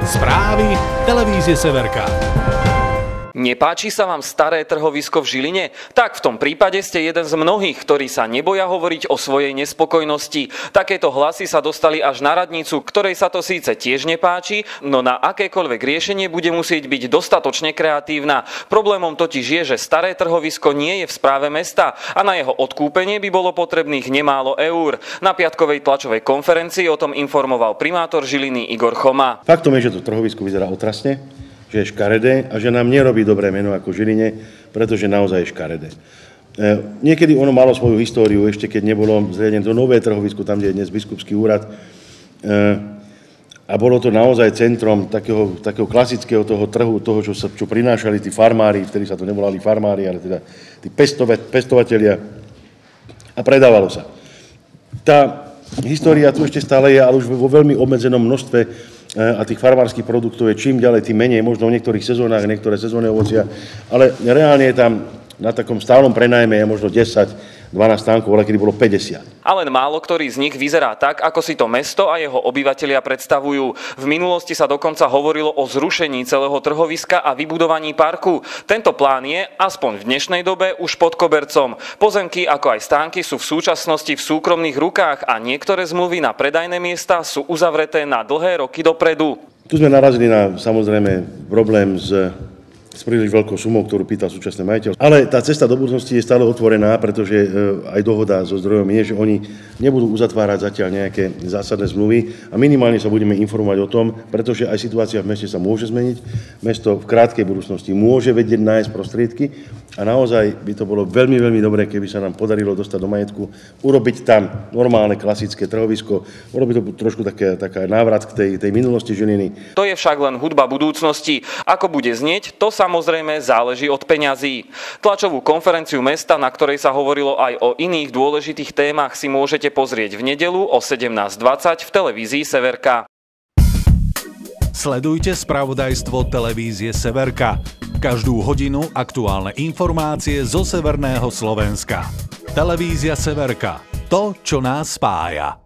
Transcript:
Správy televízie Severka. Nepáči sa vám staré trhovisko v Žiline? Tak v tom prípade ste jeden z mnohých, ktorí sa neboja hovoriť o svojej nespokojnosti. Takéto hlasy sa dostali až na radnicu, ktorej sa to síce tiež nepáči, no na akékoľvek riešenie bude musieť byť dostatočne kreatívna. Problémom totiž je, že staré trhovisko nie je v správe mesta a na jeho odkúpenie by bolo potrebných nemálo eur. Na piatkovej tlačovej konferencii o tom informoval primátor Žiliny Igor Choma. Faktom je, že to trhovisko vyzerá otrasne, že je škaredé a že nám nerobí dobré meno ako Žiline, pretože naozaj je škaredé. Niekedy ono malo svoju históriu, ešte keď nebolo zriadené to nové trhovisko, tam, kde je dnes biskupský úrad. A bolo to naozaj centrom takého klasického toho trhu, toho, čo prinášali tí farmári, vtedy sa to nevolali farmári, ale teda tí pestovatelia. A predávalo sa. Tá história tu ešte stále je, ale už vo veľmi obmedzenom množstve a tých farmárskych produktov je čím ďalej, tým menej, možno v niektorých sezónach, niektoré sezónne ovocia, ale reálne je tam na takom stálom prenajme je možno 10-12 stánkov, ale kedy bolo 50. A len málo ktorý z nich vyzerá tak, ako si to mesto a jeho obyvatelia predstavujú. V minulosti sa dokonca hovorilo o zrušení celého trhoviska a vybudovaní parku. Tento plán je, aspoň v dnešnej dobe, už pod kobercom. Pozemky ako aj stánky sú v súčasnosti v súkromných rukách a niektoré zmluvy na predajné miesta sú uzavreté na dlhé roky dopredu. Tu sme narazili na, samozrejme, problém s príliš veľkou sumou, ktorú pýtal súčasný majiteľ. Ale tá cesta do budúcnosti je stále otvorená, pretože aj dohoda so zdrojom je, že oni nebudú uzatvárať zatiaľ nejaké zásadné zmluvy a minimálne sa budeme informovať o tom, pretože aj situácia v meste sa môže zmeniť. Mesto v krátkej budúcnosti môže vedieť nájsť prostriedky a naozaj by to bolo veľmi, veľmi dobré, keby sa nám podarilo dostať do majetku, urobiť tam normálne klasické trhovisko, urobiť to trošku taká návrat k tej minulosti Žiliny. To je však len hudba budúcnosti. Ako bude znieť, to samozrejme záleží od peňazí. Tlačovú konferenciu mesta, na ktorej sa hovorilo aj o iných dôležitých témach, si môžete pozrieť v nedeľu o 17:20 v televízii Severka. Sledujte spravodajstvo televízie Severka. Každú hodinu aktuálne informácie zo severného Slovenska. Televízia Severka. To, čo nás spája.